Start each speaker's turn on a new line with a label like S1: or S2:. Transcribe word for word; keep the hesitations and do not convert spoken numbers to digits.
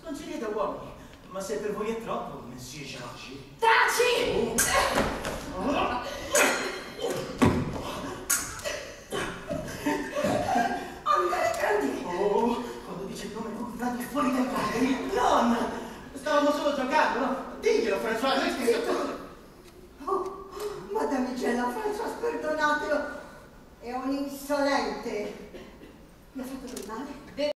S1: Consigli da uomini, ma se per voi è troppo, Monsieur Georges.
S2: Taci!
S1: Andare grandi! Oh, quando dice il nome contratto fuori dai padri. Non! Stavamo solo giocando, no? Diglielo, François, che sto...
S3: Oh, madamigella François, perdonatelo, è un insolente. Mi ha fatto del male?